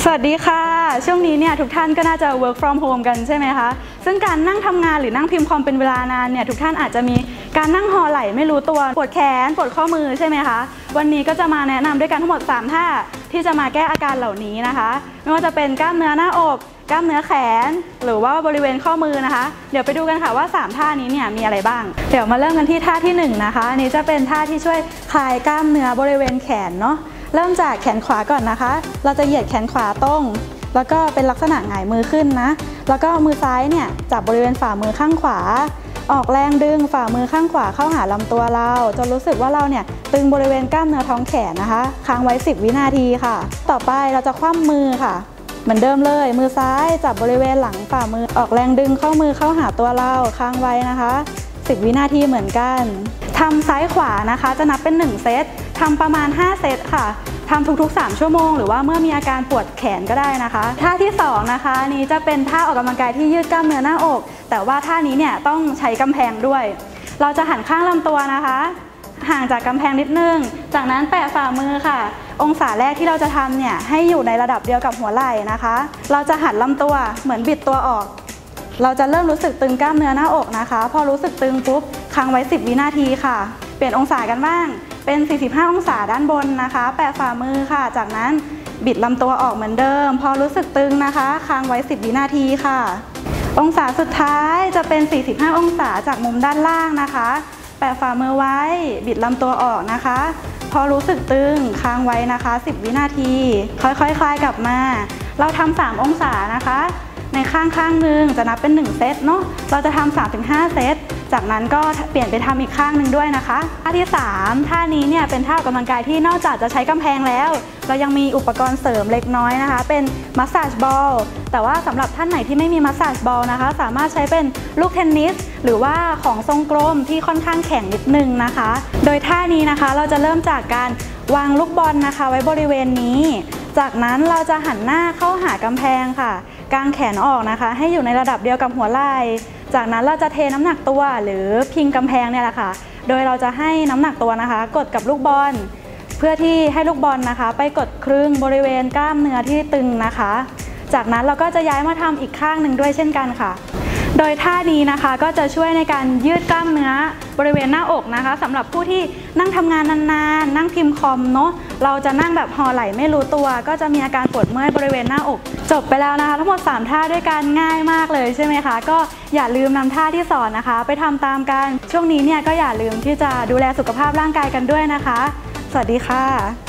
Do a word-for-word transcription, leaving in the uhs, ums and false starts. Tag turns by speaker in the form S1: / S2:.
S1: สวัสดีค่ะช่วงนี้เนี่ยทุกท่านก็น่าจะ work from home กันใช่ไหมคะซึ่งการนั่งทำงานหรือนั่งพิมพ์คอมเป็นเวลานานเนี่ยทุกท่านอาจจะมีการนั่งห่อไหล่ไม่รู้ตัวปวดแขนปวดข้อมือใช่ไหมคะวันนี้ก็จะมาแนะนำด้วยกันทั้งหมดสามท่าที่จะมาแก้อาการเหล่านี้นะคะไม่ว่าจะเป็นกล้ามเนื้อหน้าอกกล้ามเนื้อแขนหรือว่าบริเวณข้อมือนะคะเดี๋ยวไปดูกันค่ะว่าสามท่านี้เนี่ยมีอะไรบ้างเดี๋ยวมาเริ่มกันที่ท่าที่หนึ่งนะคะอันนี้จะเป็นท่าที่ช่วยคลายกล้ามเนื้อบริเวณแขนเนาะเริ่มจากแขนขวาก่อนนะคะเราจะเหยียดแขนขวาตรงแล้วก็เป็นลักษณะหงายมือขึ้นนะแล้วก็มือซ้ายเนี่ยจับบริเวณฝ่ามือข้างขวาออกแรงดึงฝ่ามือข้างขวาเข้าหาลำตัวเราจนรู้สึกว่าเราเนี่ยตึงบริเวณกล้ามเนื้อท้องแขนนะคะค้างไว้สิบวินาทีค่ะต่อไปเราจะคว่ำมือค่ะเหมือนเดิมเลยมือซ้ายจับบริเวณหลังฝ่ามือออกแรงดึงเข้ามือเข้าหาตัวเราค้างไว้นะคะสิบวินาทีเหมือนกันทำซ้ายขวานะคะจะนับเป็นหนึ่งเซตทำประมาณห้าเซตค่ะทำทุกๆสามชั่วโมงหรือว่าเมื่อมีอาการปวดแขนก็ได้นะคะท่าที่สองนะคะนี้จะเป็นท่าออกกำลังกายที่ยืดกล้ามเนื้อหน้าอกแต่ว่าท่านี้เนี่ยต้องใช้กำแพงด้วยเราจะหันข้างลำตัวนะคะห่างจากกำแพงนิดนึงจากนั้นแปะฝ่ามือค่ะองศาแรกที่เราจะทำเนี่ยให้อยู่ในระดับเดียวกับหัวไหล่นะคะเราจะหันลำตัวเหมือนบิดตัวออกเราจะเริ่มรู้สึกตึงกล้ามเนื้อหน้าอกนะคะพอรู้สึกตึงปุ๊บค้างไว้สิบวินาทีค่ะเปลี่ยนองศากันบ้างเป็นสี่สิบห้าองศาด้านบนนะคะแปะฝ่ามือค่ะจากนั้นบิดลำตัวออกเหมือนเดิมพอรู้สึกตึงนะคะค้างไว้สิบวินาทีค่ะองศาสุดท้ายจะเป็นสี่สิบห้าองศาจากมุมด้านล่างนะคะแปะฝ่ามือไว้บิดลำตัวออกนะคะพอรู้สึกตึงค้างไว้นะคะสิบวินาทีค่อยๆ คลายกลับมาเราทำสามองศานะคะในข้างข้างหนึ่งจะนับเป็นหนึ่งเซตเนาะเราจะทำ สามถึงห้า เซตจากนั้นก็เปลี่ยนไปทำอีกข้างหนึ่งด้วยนะคะท่าที่สามท่านี้เนี่ยเป็นท่าออกกำลังกายที่นอกจากจะใช้กำแพงแล้วเรายังมีอุปกรณ์เสริมเล็กน้อยนะคะเป็นมัสซาจบอลแต่ว่าสำหรับท่านไหนที่ไม่มีมัสซาจบอลนะคะสามารถใช้เป็นลูกเทนนิสหรือว่าของทรงกลมที่ค่อนข้างแข็งนิดนึงนะคะโดยท่านี้นะคะเราจะเริ่มจากการวางลูกบอลนะคะไว้บริเวณนี้จากนั้นเราจะหันหน้าเข้าหากำแพงค่ะกางแขนออกนะคะให้อยู่ในระดับเดียวกับหัวไหล่จากนั้นเราจะเทน้ำหนักตัวหรือพิงกำแพงเนี่ยแหละค่ะโดยเราจะให้น้ำหนักตัวนะคะกดกับลูกบอลเพื่อที่ให้ลูกบอลนะคะไปกดครึ่งบริเวณกล้ามเนื้อที่ตึงนะคะจากนั้นเราก็จะย้ายมาทำอีกข้างหนึ่งด้วยเช่นกันค่ะโดยท่านี้นะคะก็จะช่วยในการยืดกล้ามเนื้อบริเวณหน้าอกนะคะสำหรับผู้ที่นั่งทำงานนานๆนั่งพิมพ์คอมเนาะเราจะนั่งแบบห่อไหล่ไม่รู้ตัวก็จะมีอาการปวดเมื่อยบริเวณหน้าอกจบไปแล้วนะคะทั้งหมดสามท่าด้วยกันง่ายมากเลยใช่ไหมคะก็อย่าลืมนำท่าที่สอนนะคะไปทำตามกันช่วงนี้เนี่ยก็อย่าลืมที่จะดูแลสุขภาพร่างกายกันด้วยนะคะสวัสดีค่ะ